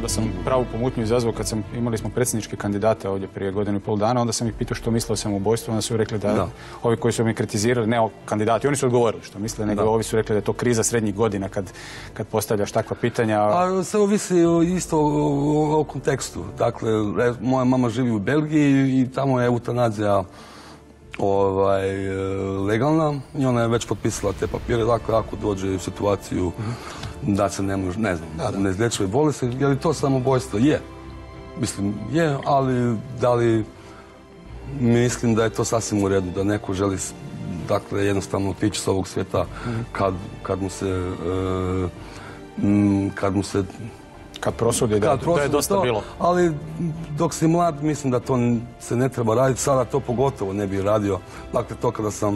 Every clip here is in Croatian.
da sam pravu pomutnju izazvao kad imali smo predsjedničke kandidate ovdje prije 1,5 dana, onda sam ih pitao što misle o samoubojstvu, onda su rekli da ovi koji su mi kritizirali, ne kandidati, oni su odgovorili što misle, nego ovi su rekli da je to kriza srednjih godina kad postavljaš takva pitanja. A sve ovisi isto o kontekstu. Dakle, moja mama živi u Belgiji i tamo je eutanazija legalna i ona je već potpisala te papire. Dakle, ako dođe u situaciju da se ne može, ne znam, neizlječive bolesti, je li to samoubojstvo? Je. Mislim, je, ali da li mislim da je to sasvim u redu, da neko želi, dakle, jednostavno otići s ovog svijeta kad prosudi, da je dosta bilo. Ali dok si mlad, mislim da to se ne treba raditi. Sada to pogotovo ne bi radio. Dakle, to kada sam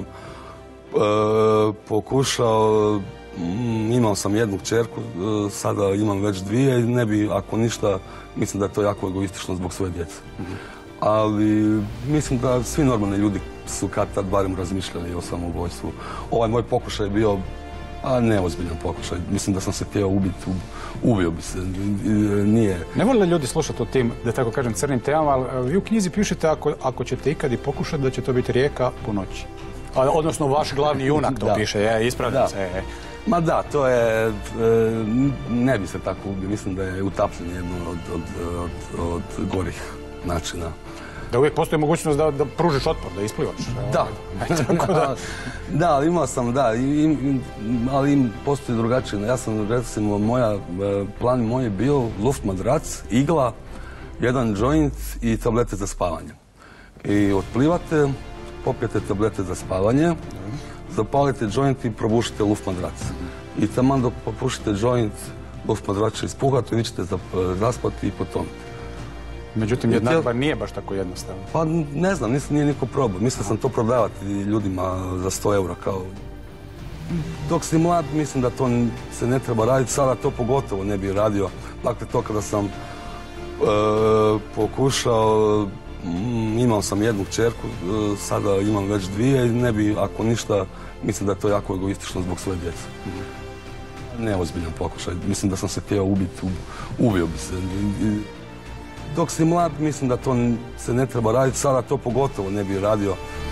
pokušao, imao sam jednu kćerku, sada imam već dvije i ne bi, ako ništa, mislim da je to jako egoistično zbog svoje djece. Ali mislim da svi normalni ljudi su kad tad barem razmišljali o samoubojstvu. Ovaj moj pokušaj je bio neozbiljan pokušaj. Mislim da sam se htio ubiti, ubio bi se. Nije... Ne vole ljudi slušati o tim, da tako kažem, crnim temama, ali vi u knjizi pišete ako ćete ikad i pokušati da će to biti Rijeka po noći. Odnosno vaš glavni junak to piše, ispravljam se. Ma da, to je, ne bi se tako ubio. Mislim da je utapljenje jedno od gorih načina. Da uvijek postoji mogućnost da pružiš otpor, da isplivaš. Da, ali imao sam, ali postoji drugačije. Ja sam, recimo, plan moj je bio luftmadrac, igla, jedan joint i tablete za spavanje. I otplivate, popijete tablete za spavanje, zapalite joint i probušite luftmadrac. I taman dok popušite joint, luftmadrac će ispuhati i vi ćete zaspati i potoniti. Međutim, jednadba nije baš tako jednostavno. Pa ne znam, nije niko probao. Mislio sam to prodavati ljudima za 100 eura kao... Dok si mlad, mislim da to se ne treba raditi. Sada to pogotovo ne bi radio. Dakle, to kada sam pokušao, imao sam jednu kćerku, sada imam već dvije i ne bi, ako ništa, mislim da je to jako egoistično zbog svoje djece. Neozbiljan pokušaj. Mislim da sam se htio ubiti, ubio bi se. Dok si mlad, mislim da to se ne treba raditi. Sada to pogotovo ne bi radio.